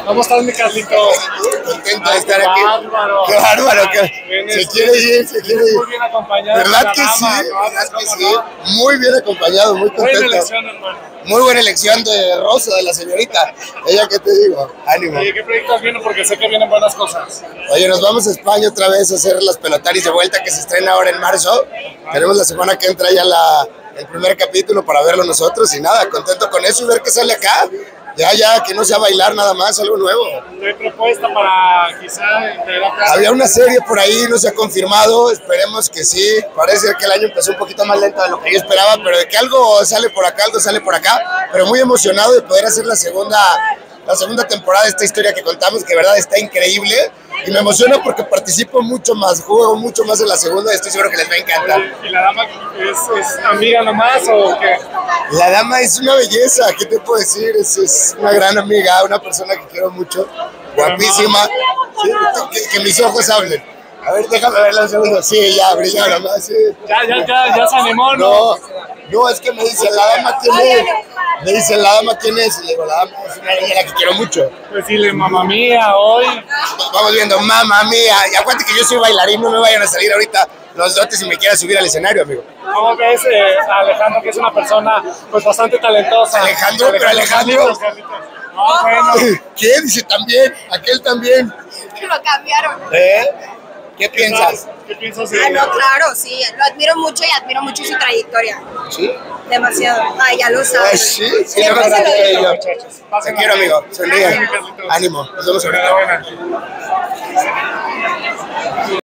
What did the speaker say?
¿Cómo estás, mi Carlito? Contento de estar aquí. Bárbaro. Qué bárbaro, se quiere ir, se quiere ir. Muy bien acompañado. ¿Verdad que sí? ¿Verdad que sí? Muy bien acompañado, muy Buena contento. elección, hermano. Muy buena elección de Rosa, de la señorita. Ella, ¿qué te digo? Ánimo. ¿Y qué proyectos vienen? Porque sé que vienen buenas cosas. Oye, nos vamos a España otra vez a hacer las Pelotaris de vuelta, que se estrena ahora en marzo. Tenemos la semana que entra ya el primer capítulo para verlo nosotros y nada, contento con eso y ver qué sale acá. Ya, que no sea bailar nada más, algo nuevo. ¿No hay propuesta para quizá integrar? Había una serie por ahí, no se ha confirmado, esperemos que sí. Parece que el año empezó un poquito más lento de lo que yo esperaba, pero de que algo sale por acá, algo sale por acá. Pero muy emocionado de poder hacer la segunda temporada de esta historia que contamos, que de verdad está increíble. Y me emociona porque participo mucho más, juego mucho más en la segunda y estoy seguro que les va a encantar. ¿Y la dama es amiga nomás o qué? La dama es una belleza, ¿qué te puedo decir? Es una gran amiga, una persona que quiero mucho, guapísima. Sí, que mis ojos hablen. A ver, déjame verla un segundo. Sí, ya, brilla nomás, sí. Ya se animó, ¿no? No, es que me dicen, la dama quién es. Me dicen, la dama quién es. Y le digo, la dama es una niña a la que quiero mucho. Pues dile, mamá mía, hoy. Vamos viendo, mamá mía. Y acuérdate que yo soy bailarín, no me vayan a salir ahorita los dotes si me quieran subir al escenario, amigo. ¿Cómo ves a Alejandro, que es una persona pues bastante talentosa? Alejandro, pero Alejandro. No, bueno. ¿Qué? Dice también, aquel también. Lo cambiaron. ¿Qué piensas? ¿Qué piensas Ah, no, claro, sí, lo admiro mucho y admiro mucho su trayectoria. ¿Sí? Demasiado. Ay, ya lo sabes. Sí, Siempre no, se lo digo. Muchachos, Te quiero, amigo. Sonríe. Ánimo. Nos vemos ahorita. Enhorabuena.